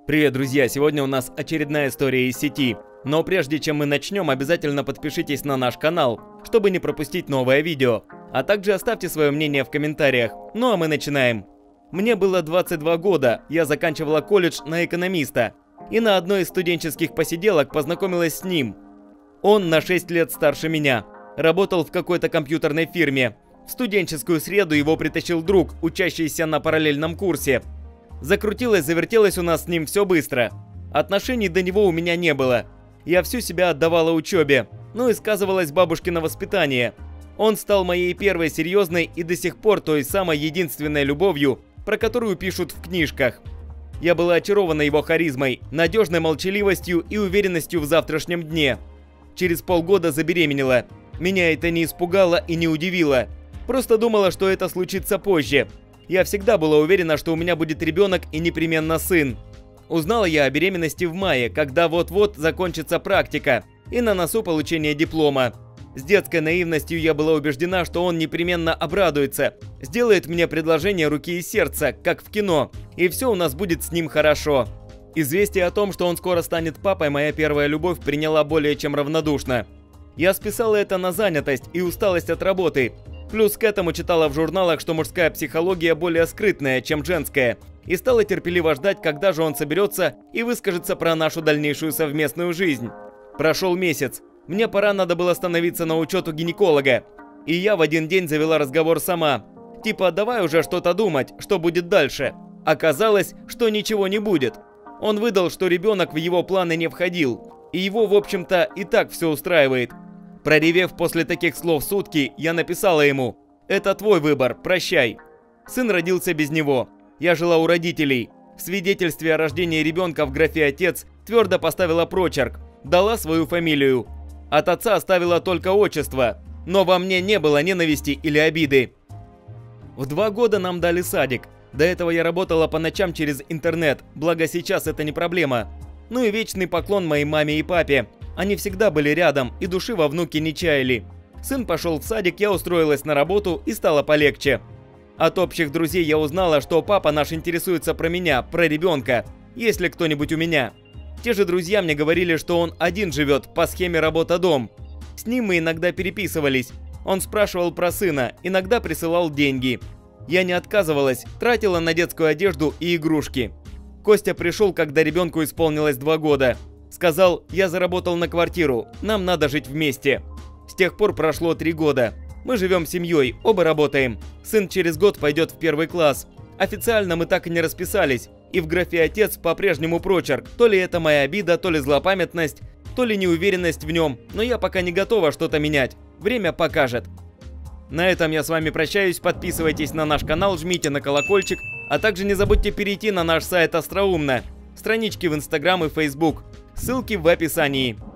Привет, друзья! Сегодня у нас очередная история из сети. Но прежде чем мы начнем, обязательно подпишитесь на наш канал, чтобы не пропустить новое видео. А также оставьте свое мнение в комментариях. Ну а мы начинаем. Мне было 22 года, я заканчивала колледж на экономиста. И на одной из студенческих посиделок познакомилась с ним. Он на 6 лет старше меня. Работал в какой-то компьютерной фирме. В студенческую среду его притащил друг, учащийся на параллельном курсе. Закрутилось-завертелось у нас с ним все быстро. Отношений до него у меня не было. Я всю себя отдавала учебе. Ну и сказывалось бабушкино воспитание. Он стал моей первой серьезной и до сих пор той самой единственной любовью, про которую пишут в книжках. Я была очарована его харизмой, надежной молчаливостью и уверенностью в завтрашнем дне. Через полгода забеременела. Меня это не испугало и не удивило. Просто думала, что это случится позже. Я всегда была уверена, что у меня будет ребенок и непременно сын. Узнала я о беременности в мае, когда вот-вот закончится практика, и на носу получение диплома. С детской наивностью я была убеждена, что он непременно обрадуется, сделает мне предложение руки и сердца, как в кино, и все у нас будет с ним хорошо. Известие о том, что он скоро станет папой, моя первая любовь приняла более чем равнодушно. Я списала это на занятость и усталость от работы. Плюс к этому читала в журналах, что мужская психология более скрытная, чем женская, и стала терпеливо ждать, когда же он соберется и выскажется про нашу дальнейшую совместную жизнь. Прошел месяц. Мне пора надо было становиться на учет у гинеколога. И я в один день завела разговор сама. Типа, давай уже что-то думать, что будет дальше. Оказалось, что ничего не будет. Он выдал, что ребенок в его планы не входил. И его, в общем-то, и так все устраивает. Проревев после таких слов сутки, я написала ему: «Это твой выбор, прощай». Сын родился без него. Я жила у родителей. В свидетельстве о рождении ребенка в графе «Отец» твердо поставила прочерк, дала свою фамилию. От отца оставила только отчество, но во мне не было ненависти или обиды. В 2 года нам дали садик. До этого я работала по ночам через интернет, благо сейчас это не проблема. Ну и вечный поклон моей маме и папе. Они всегда были рядом и души во внуке не чаяли. Сын пошел в садик, я устроилась на работу и стало полегче. От общих друзей я узнала, что папа наш интересуется про меня, про ребенка, есть ли кто-нибудь у меня. Те же друзья мне говорили, что он один живет по схеме работа-дом. С ним мы иногда переписывались. Он спрашивал про сына, иногда присылал деньги. Я не отказывалась, тратила на детскую одежду и игрушки. Костя пришел, когда ребенку исполнилось 2 года. Сказал: я заработал на квартиру, нам надо жить вместе. С тех пор прошло 3 года. Мы живем семьей, оба работаем. Сын через год пойдет в 1 класс. Официально мы так и не расписались. И в графе «Отец» по-прежнему прочерк. То ли это моя обида, то ли злопамятность, то ли неуверенность в нем. Но я пока не готова что-то менять. Время покажет. На этом я с вами прощаюсь. Подписывайтесь на наш канал, жмите на колокольчик. А также не забудьте перейти на наш сайт Остроумно. Странички в Instagram и Facebook. Ссылки в описании.